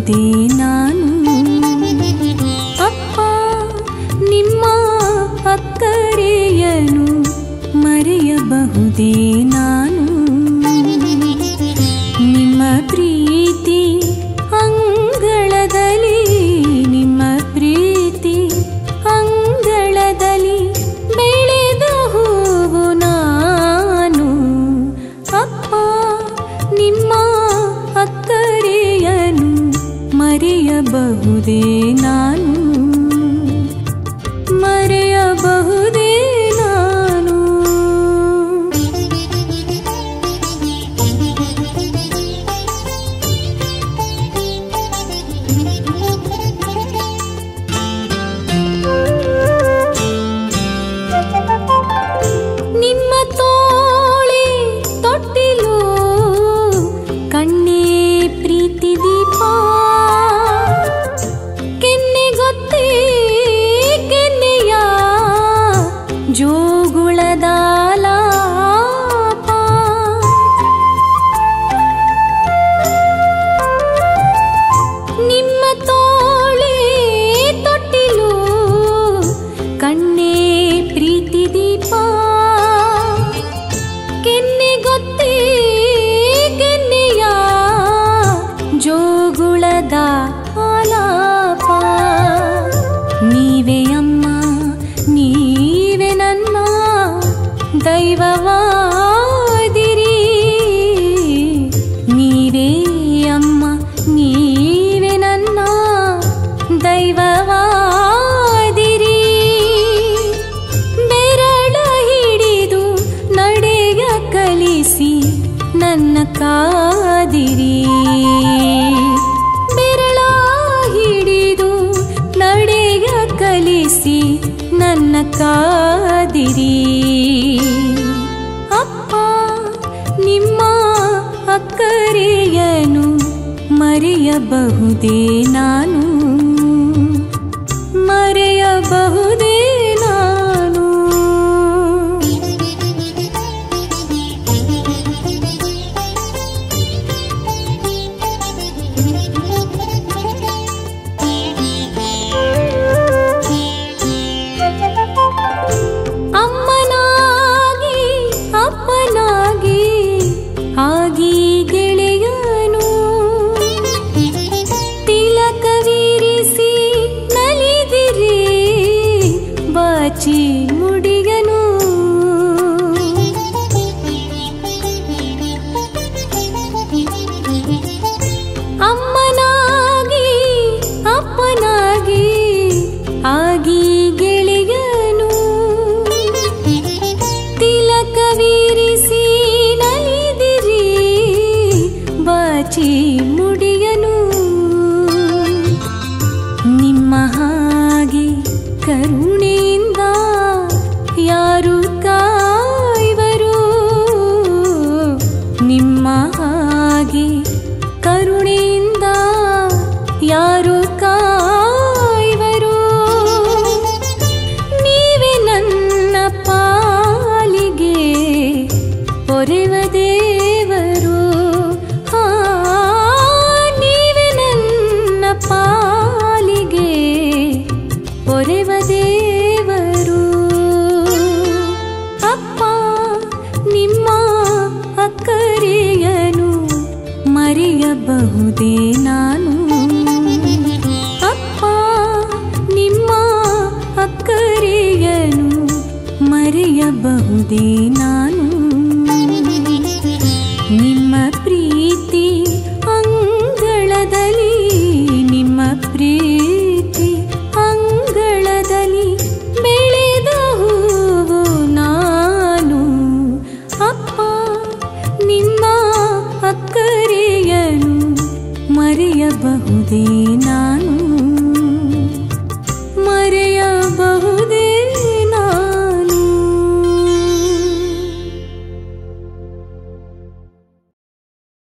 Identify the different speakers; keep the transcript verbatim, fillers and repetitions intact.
Speaker 1: ಮರೆಯಬಹುದೇ ನಾನು? ಅಪ್ಪ ನಿಮ್ಮ ಅಕ್ಕರೆಯನು ಮರೆಯಬಹುದೇ ನಾನು? ನಿಮ್ಮ ಪ್ರೀತಿ ಅಂಗಳದಲ್ಲಿ, ನಿಮ್ಮ ಪ್ರೀತಿ ಅಂಗಳದಲ್ಲಿ ಬೆಳೆದ ಹೂವು ನಾನು. ಅಪ್ಪ ನಿಮ್ಮ ಅಕ್ಕರೆಯನು ಮರೆಯಬಹುದೇ ನಾನು? ಮರೆಯಬಹುದೇ ನಾನು? ನಿಮ್ಮ ತೋಳೆ ತೊಟ್ಟಿಲು ಕಣ್ಣೇ ಪ್ರೀತಿ ದೀಪ, ಕೆನ್ನೆ ಗೊತ್ತೇ ಕೆನ್ನೆಯ ಜೋಗುಳದ ಲಾಪ. ನಿಮ್ಮ ತೋಳೆ ತೊಟ್ಟಿಲು ಕಣ್ಣೇ ಪ್ರೀತಿ ದೀಪ, ಕೆನ್ನೆ ಗೊತ್ತೇ ಕೆನ್ನೆಯ ಜೋಗುಳದ ಆಲಾಪ. ನೀವೇ ಅಮ್ಮ, ನೀವೇ ನನ್ನ ದೈವವಾದಿರಿ. ನೀವೇ ಅಮ್ಮ, ನೀವೇ ನನ್ನ ದೈವವಾದಿರಿ. ಬೆರಳ ಹಿಡಿದು ನಡೆಯ ಕಲಿಸಿ ನನ್ನ ಕಾದಿರಿ. ಬೆರಳ ಹಿಡಿದು ನಡೆಯ ಕಲಿಸಿ ನನ್ನ ಕಾದಿರಿ. ಅಪ್ಪ ನಿಮ್ಮ ಅಕ್ಕರೆಯನು ಮರೆಯಬಹುದೇ ನಾನು? ಮರೆಯಬಹುದೇ ನಾನು? ಅಮ್ಮನಾಗಿ ಅಪ್ಪನಾಗಿ ಆಗಿ ಗೆಳೆಯನು ತಿಲಕವಿರಿಸಿ ನಲಿದಿರಿ ಬಾಚಿ ಮುಡಿಯನು. ಅಮ್ಮನಾಗಿ ಅಪ್ಪನಾಗಿ ಆಗಿ ಗೆಳೆಯನು ತಿಲಕವಿರಿಸಿ ನಲಿದಿರಿ ಬಾಚಿ ಮುಡಿಯನು. ನಿಮ್ಮ ಹಾಗೆ ಕರುಣೆಯಿಂದ ಯಾರು ಕಾಯುವರು? ನಿಮ್ಮ ಹಾಗೆ ಕರುಣೆಯಿಂದ ಯಾರು ಕಾಯುವರು? ನೀವೇ ನನ್ನ ಪಾಲಿಗೆ ಪೊರೆವ ದೇವರು. ಆ ನೀವೇ ನನ್ನ ಪಾಲಿಗೆ ಪೊರೆವ ದೇವರು. ಅಪ್ಪ ನಿಮ್ಮ ಅಕ್ಕರೆಯನು ಮರೆಯಬಹುದೇ ನಾನು? ಅಪ್ಪ ನಿಮ್ಮ ಅಕ್ಕರೆಯನು ಮರೆಯಬಹುದೇ ನಾನು?